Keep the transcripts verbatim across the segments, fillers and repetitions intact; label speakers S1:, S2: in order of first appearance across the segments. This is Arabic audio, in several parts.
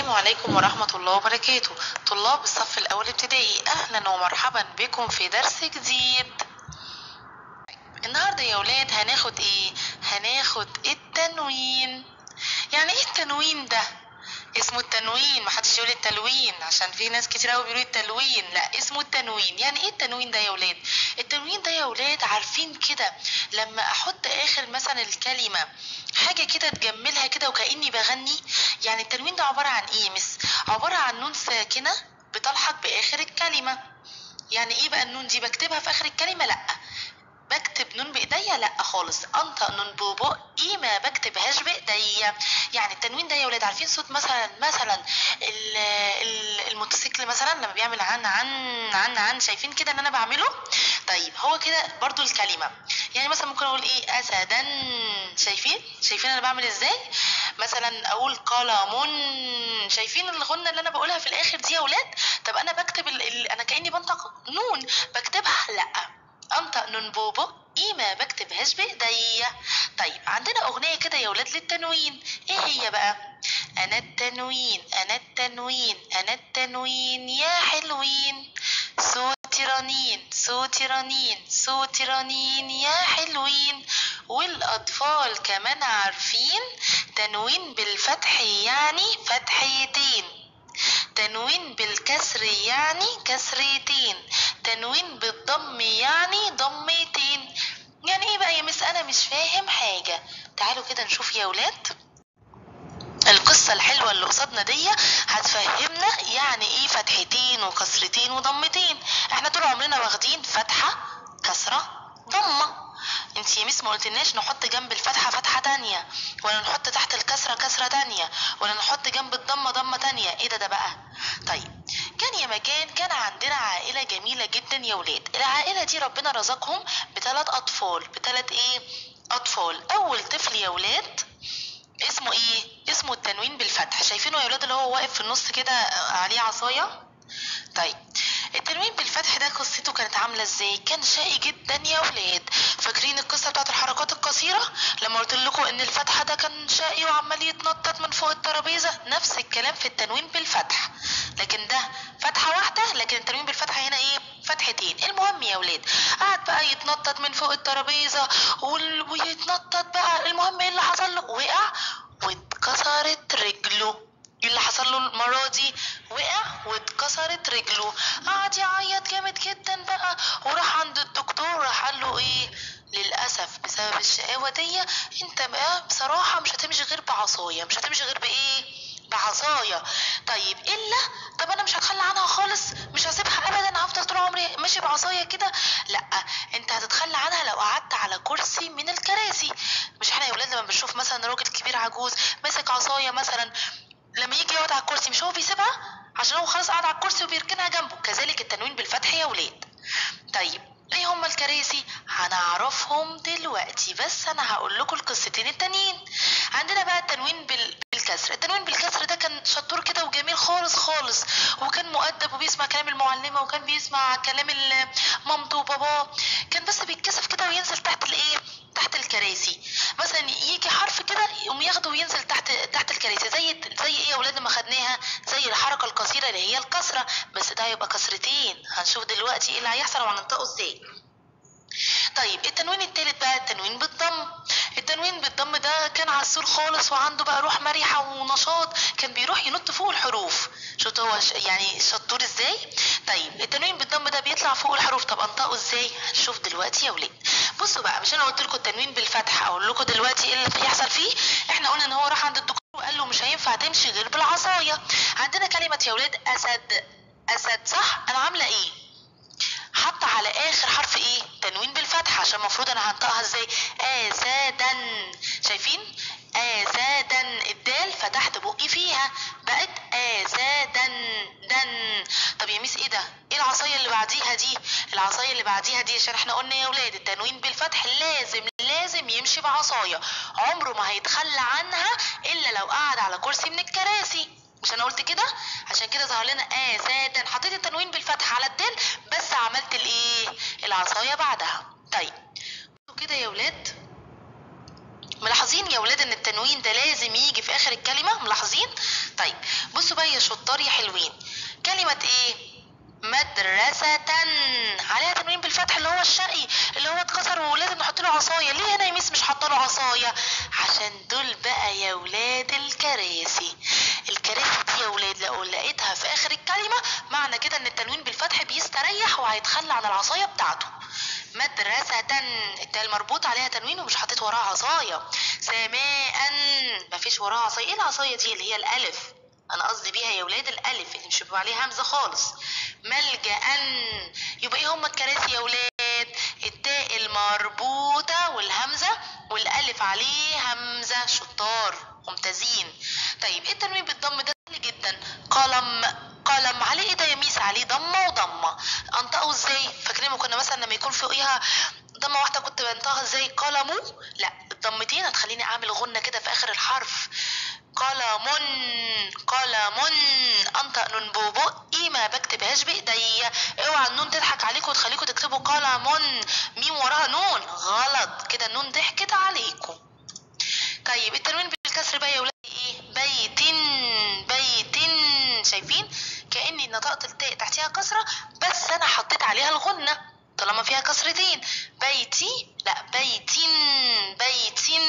S1: السلام عليكم ورحمة الله وبركاته. طلاب الصف الأول ابتدائي، أهلا ومرحبا بكم في درس جديد. النهاردة يا ولاد هناخد ايه؟ هناخد التنوين. يعني ايه التنوين ده؟ اسمه التنوين، محدش يقول التلوين عشان في ناس كتير قوي بيقولوا التلوين، لا اسمه التنوين. يعني ايه التنوين ده يا ولاد؟ التنوين ده يا ولاد عارفين كده لما احط اخر مثلا الكلمة حاجة كده تجملها كده وكأني بغني. يعني التنوين ده عبارة عن ايه مس؟ عبارة عن نون ساكنة بتلحق باخر الكلمة. يعني ايه بقى النون دي؟ بكتبها في اخر الكلمة؟ لا بكتب نون بايديا، لا خالص، انطق نون ببقي، ما بكتبهاش بايديا. يعني التنوين ده يا ولاد عارفين صوت مثلا مثلا ال- ال- الموتوسيكل مثلا لما بيعمل عن عن عن عن شايفين كده ان انا بعمله؟ طيب هو كده برضو الكلمه. يعني مثلا ممكن اقول ايه؟ اسدا. شايفين شايفين انا بعمل ازاي؟ مثلا اقول قلم. شايفين الغنه اللي انا بقولها في الاخر دي يا ولاد؟ طب انا بكتب ال... ال... انا كاني بنطق نون بكتبها؟ لا، انطق نون بوبو ايه، ما بكتبهاش بايديا. طيب عندنا اغنيه كده يا ولاد للتنوين، ايه هي بقى؟ انا التنوين انا التنوين انا التنوين يا حلوين، صوتي رنين صوتي رنين صوتي رنين يا حلوين. والاطفال كمان عارفين تنوين بالفتح يعني فتحتين، تنوين بالكسر يعني كسرتين، تنوين بالضم يعني ضمتين. يعني ايه بقى يا مس؟ انا مش فاهم حاجة. تعالوا كده نشوف يا ولاد القصة الحلوة اللي قصادنا دي هتفهمنا يعني ايه فتحتين وكسرتين وضمتين. احنا طول عمرنا واخدين فتحة كسرة ضمة. انت يا مس ما قلتلناش نحط جنب الفتحة فتحة تانية، ولا نحط تحت الكسرة كسرة تانية، ولا نحط جنب الضمة ضمة تانية. ايه ده ده بقى؟ طيب كان يا مكان كان عندنا عائلة جميلة جدا يا ولاد. العائلة دي ربنا رزقهم بثلاث اطفال. بثلاث ايه؟ اطفال. اول طفل يا ولاد اسمه ايه؟ اسمه التنوين بالفتح. شايفينه يا ولاد اللي هو واقف في النص كده عليه عصاية؟ طيب التنوين بالفتح ده قصته كانت عامله ازاي؟ كان شقي جدا يا ولاد. فاكرين القصه بتاعت الحركات القصيره لما قلت لكم ان الفتحه ده كان شقي وعمال يتنطط من فوق الترابيزه؟ نفس الكلام في التنوين بالفتح، لكن ده فتحه واحده، لكن التنوين بالفتحه هنا ايه؟ فتحتين. المهم يا ولاد قعد بقى يتنطط من فوق الترابيزه وال- ويتنطط بقى. المهم ايه اللي حصل له؟ وقع واتكسرت رجله. ايه اللي حصل له المرة دي؟ وقع واتكسرت رجله. قعد يعيط جامد جدا بقى، وراح عند الدكتور. راح قال له ايه؟ للأسف بسبب الشقاوة دي انت بقى بصراحة مش هتمشي غير بعصاية. مش هتمشي غير بايه؟ بعصاية. طيب الا طب انا مش هتخلى عنها خالص، مش هسيبها ابدا، هفضل طول عمري ماشي بعصاية كده؟ لا، انت هتتخلى عنها لو قعدت على كرسي من الكراسي. مش احنا يا ولاد لما بنشوف مثلا راجل كبير عجوز ماسك عصاية مثلا، لما يجي يقعد على الكرسي مش هو بيسيبها عشان هو خلاص قاعد على الكرسي وبيركنها جنبه؟ كذلك التنوين بالفتح يا ولاد. طيب ايه هما الكراسي؟ هنعرفهم دلوقتي، بس انا هقول لكم القصتين التانيين. عندنا بقى التنوين بال... بالكسر. التنوين بالكسر ده كان شطور كده وجميل خالص خالص، وكان مؤدب وبيسمع كلام المعلمة وكان بيسمع كلام ال- مامته وباباه. كان بس بيتكسف كده وينزل تحت الايه؟ تحت الكراسي. مثلا يجي حرف كده يقوم ياخده وينزل تحت تحت الكراسي. زي زي ايه يا ولاد لما خدناها؟ زي الحركه القصيره اللي هي الكسره، بس ده هيبقى كسرتين. هنشوف دلوقتي ايه اللي هيحصل وهننطقه ازاي. طيب التنوين التالت بقى التنوين بالضم. التنوين بالضم ده كان عسول خالص وعنده بقى روح مرحة ونشاط، كان بيروح ينط فوق الحروف. شفت هو ش... يعني شطور ازاي؟ طيب التنوين بالضم ده بيطلع فوق الحروف. طب انطقه ازاي؟ هنشوف دلوقتي يا ولاد. بصوا بقى، مش انا قلت لكم التنوين بالفتح، اقول لكم دلوقتي ايه اللي بيحصل فيه. احنا قلنا ان هو راح عند الدكتور وقال له مش هينفع تمشي غير بالعصايه. عندنا كلمه يا ولاد اسد. اسد صح؟ انا عامله ايه؟ حط على اخر حرف ايه؟ تنوين بالفتح، عشان المفروض انا هنطقها ازاي؟ اسادا. شايفين؟ اسادا. الدال فتحت بقي فيها بقت اسادا دن. طب يا ميس ايه ده؟ ايه العصايه اللي بعديها دي؟ العصايه اللي بعديها دي عشان احنا قلنا يا ولاد التنوين بالفتح لازم لازم يمشي بعصايه، عمره ما هيتخلى عنها الا لو قعد على كرسي من الكراسي. مش انا قلت كده؟ عشان كده ظهر لنا اسادا. حطيت التنوين بالفتح على الدال بس عملت الايه؟ العصايه بعدها. طيب كده يا ولاد ملاحظين يا ولاد ان التنوين ده لازم يجي في اخر الكلمه؟ ملاحظين؟ طيب بصوا بقى يا شطار يا حلوين، كلمة ايه؟ مدرسة، عليها تنوين بالفتح اللي هو الشقي اللي هو اتكسر ولازم نحط له عصاية. ليه هنا يا ميس مش حاطه له عصاية؟ عشان دول بقى يا ولاد الكراسي. الكراسي دي يا ولاد لو لقيتها في اخر الكلمة معنى كده ان التنوين بالفتح بيستريح وهيتخلى عن العصاية بتاعته. مدرسة، التاء المربوط عليها تنوين ومش حاطط وراها عصاية. سماء، مفيش وراها عصاية. ايه العصاية دي؟ اللي هي الالف، انا قصدي بيها يا ولاد الالف اللي مش بيبقى عليها همزة خالص. ملجأ، يبقى ايه هما الكراسي يا ولاد؟ التاء المربوطة والهمزة والالف عليه همزة. شطار ممتازين. طيب ايه التنوين بالضم ده؟ سهل جدا. قلم، قلم عليه ايه ده يا ميس؟ عليه ضمة وضمة. انطقه ازاي؟ فاكرين كنا مثلا لما يكون فوقيها ضمة واحدة كنت بنطقها ازاي؟ قلمو. لا الضمتين هتخليني اعمل غنة كده في اخر الحرف. قلم، قلم. انطق نون ببقي ما بكتبهاش بايديا. اوعى النون تضحك عليكم وتخليكم تكتبوا قلم ميم وراها نون، غلط كده النون ضحكت عليكم. طيب التنوين بالكسر بقى يا ولاد ايه؟ بيت، بيت. شايفين كاني نطقت التاء تحتها كسره بس انا حطيت عليها الغنه طالما فيها كسرتين. بيتي، لا بيتين، بيتين.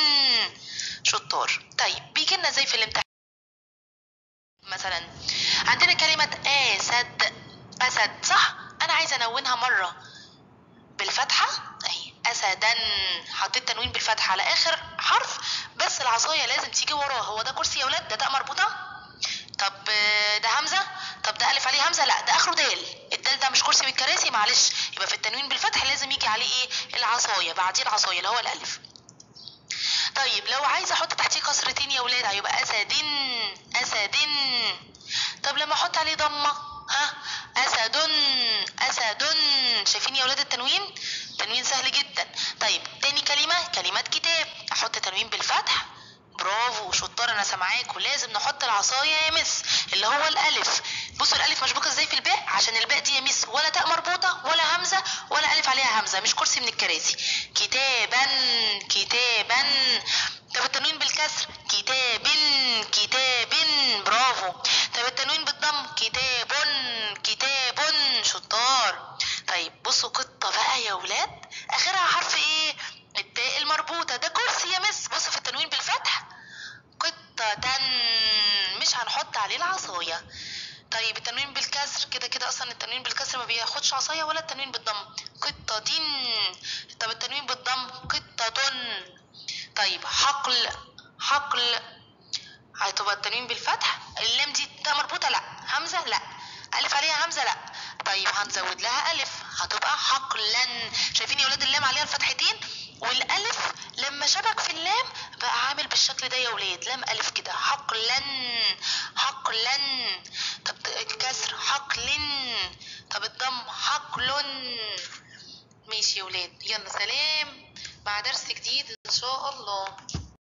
S1: شطار. طيب بيجي لنا زي في الامتحان مثلا عندنا كلمه اسد، اسد صح؟ انا عايزه انونها مره بالفتحه اهي اسدا، حطيت تنوين بالفتحه على اخر حرف بس العصايه لازم تيجي وراه. هو ده كرسي يا ولاد؟ ده تاء مربوطه. طب ده همزه؟ طب ده الف عليه همزه؟ لا ده اخره دال. الدال ده مش كرسي من الكراسي معلش. يبقى في التنوين بالفتح لازم يجي عليه ايه؟ العصايه، بعديه العصايه اللي هو الالف. طيب لو عايزه احط تحتيه كسرتين يا ولاد هيبقى اسدين، اسدين. طب لما احط عليه ضمه ها؟ اسد، اسد. شايفين يا ولاد التنوين؟ تنوين سهل جدا. طيب تاني كلمه، كلمات كتاب، احط تنوين بالفتح. برافو شطار انا سامعاكوا. لازم نحط العصايه يا مس اللي هو الالف. بصوا الالف مشبوكه ازاي في الباء عشان الباء دي يا مس ولا تاء مربوطه ولا همزه ولا الف عليها همزه، مش كرسي من الكراسي. كتابا، كتابا. طب التنوين بالكسر كتاب، كتاب. برافو. طب التنوين بالضم كتاب، كتاب. شطار. طيب بصوا قطه بقى يا ولاد اخرها حرف ايه؟ التاء المربوطه. ده كرسي يا مس. بصوا في التنوين بالفتح قطة، مش هنحط عليه العصاية. طيب التنوين بالكسر كده كده اصلا التنوين بالكسر ما بياخدش عصاية ولا التنوين بالضم. قطة. طب التنوين بالضم قطة. طيب حقل، حقل. هتبقى التنوين بالفتح. اللام دي تاء مربوطة لا، همزة لا، الف عليها همزة لا. طيب هنزود لها الف هتبقى حقلا. شايفين يا ولاد اللام عليها الفتحتين والالف لما شبك في اللام بقى عامل بالشكل ده يا ولاد، لام الف كده. حقلا، حقلا. طب الكسر حقل. طب الضم حقل. ماشي يا ولاد، يلا سلام مع درس جديد ان شاء الله.